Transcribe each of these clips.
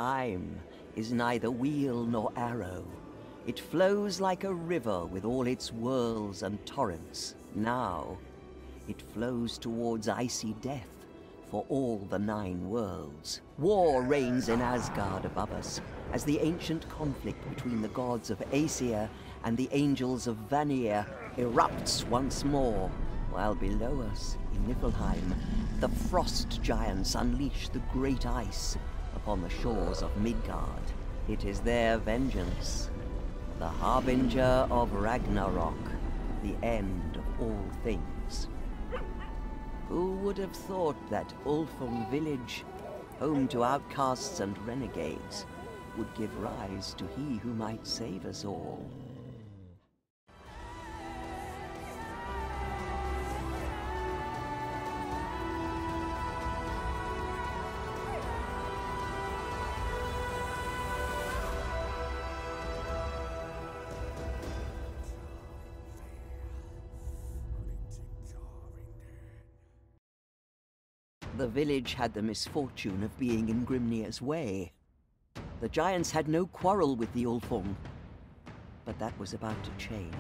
Time is neither wheel nor arrow. It flows like a river with all its whirls and torrents. Now, it flows towards icy death for all the 9 worlds. War reigns in Asgard above us, as the ancient conflict between the gods of Aesir and the angels of Vanir erupts once more, while below us, in Niflheim, the frost giants unleash the great ice upon the shores of Midgard. It is their vengeance, the harbinger of Ragnarok, the end of all things. Who would have thought that Ulfung village, home to outcasts and renegades, would give rise to he who might save us all? The village had the misfortune of being in Grimnir's way. The giants had no quarrel with the Ulfung, but that was about to change.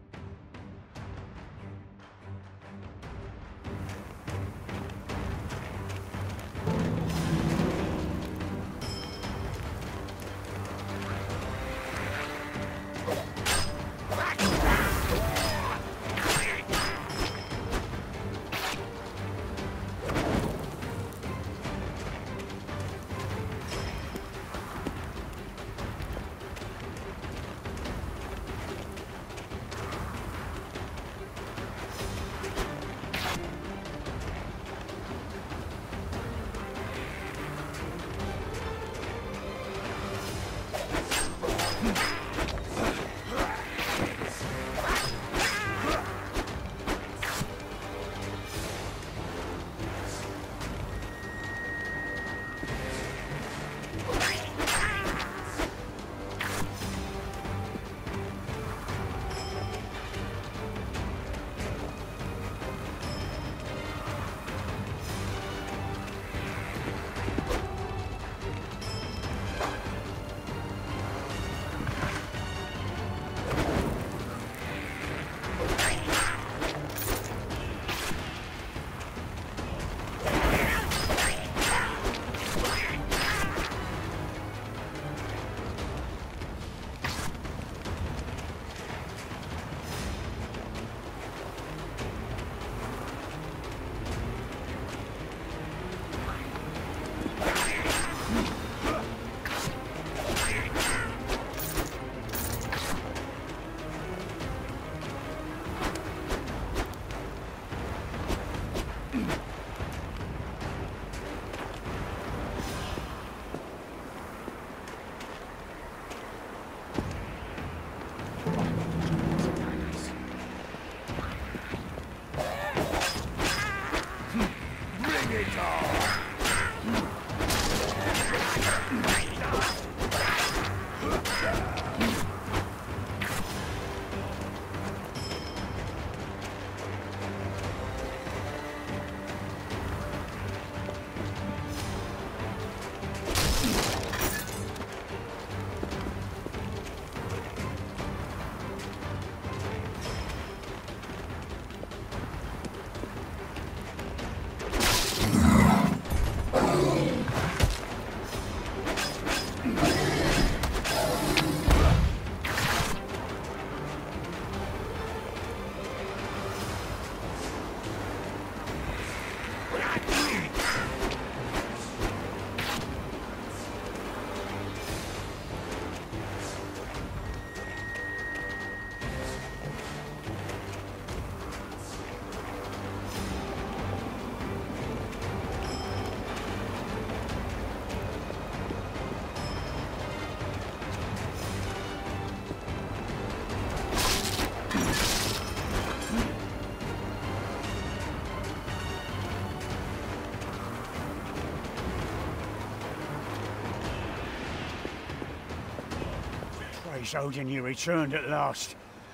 Praise Odin, you returned at last.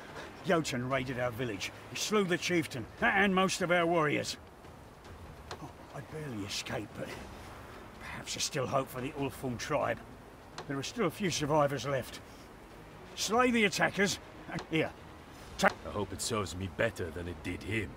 Jotun raided our village. He slew the chieftain and most of our warriors. Oh, I barely escaped, but perhaps there's still hope for the Ulfung tribe. There are still a few survivors left. Slay the attackers, and here. I hope it serves me better than it did him.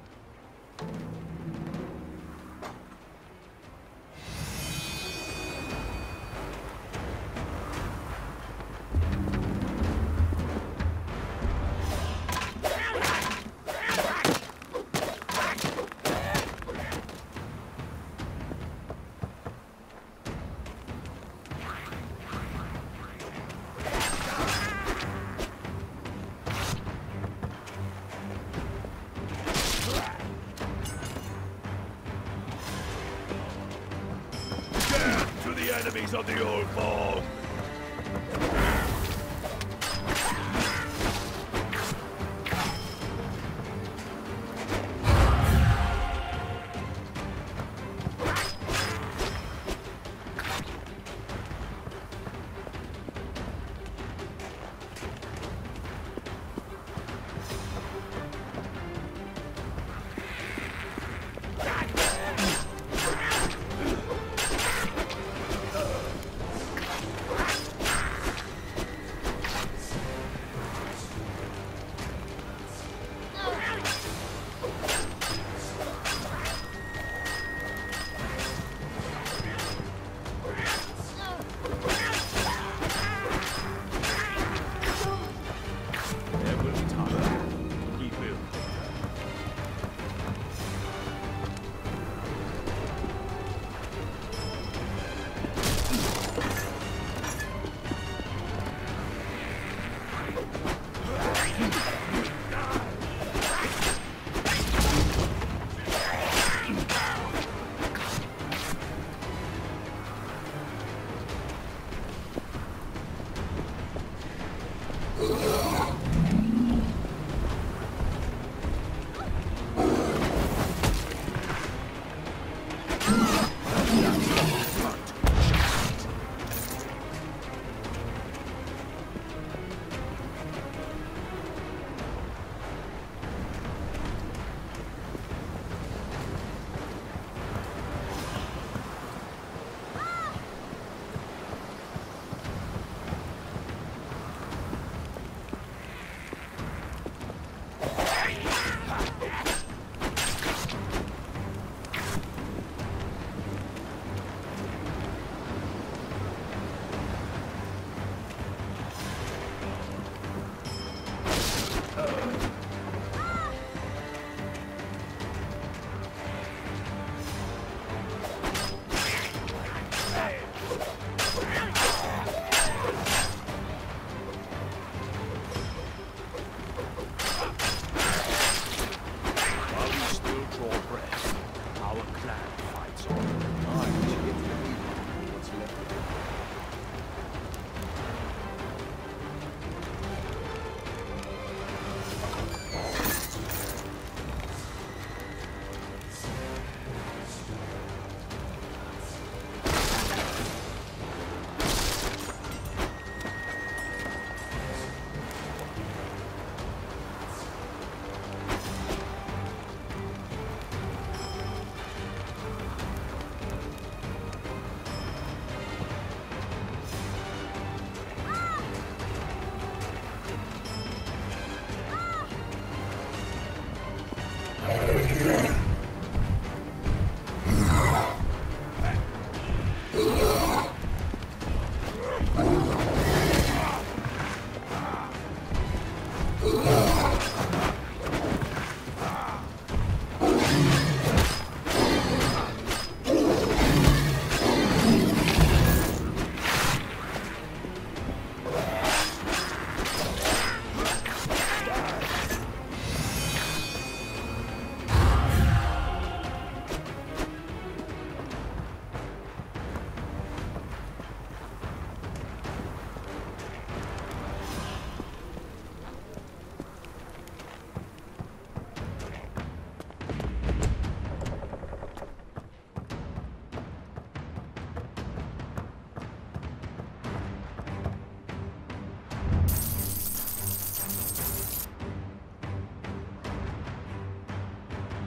Enemies of the old fort!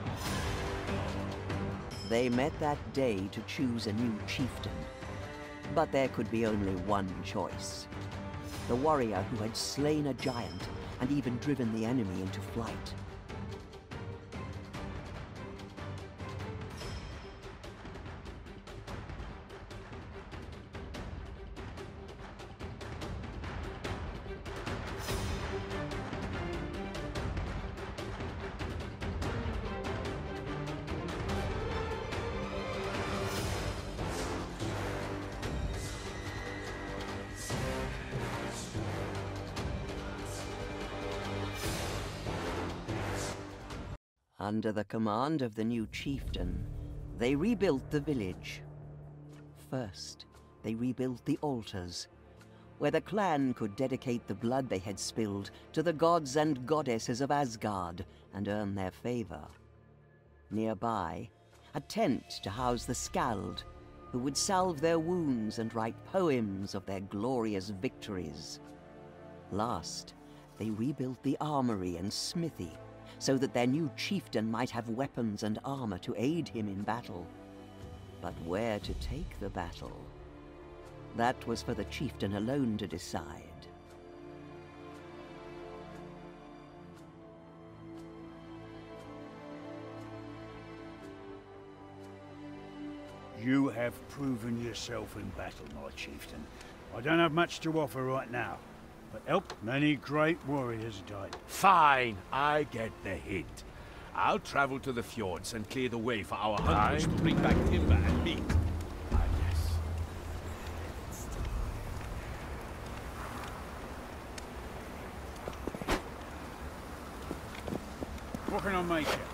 They met that day to choose a new chieftain. But there could be only one choice. The warrior who had slain a giant and even driven the enemy into flight. Under the command of the new chieftain, they rebuilt the village. First, they rebuilt the altars, where the clan could dedicate the blood they had spilled to the gods and goddesses of Asgard and earn their favor. Nearby, a tent to house the Skald, who would salve their wounds and write poems of their glorious victories. Last, they rebuilt the armory and smithy, so that their new chieftain might have weapons and armor to aid him in battle. But where to take the battle? That was for the chieftain alone to decide. You have proven yourself in battle, my chieftain. I don't have much to offer right now, but help many great warriors died. Fine, I get the hint. I'll travel to the fjords and clear the way for our hunters to bring back timber and meat. I guess. What can I make you?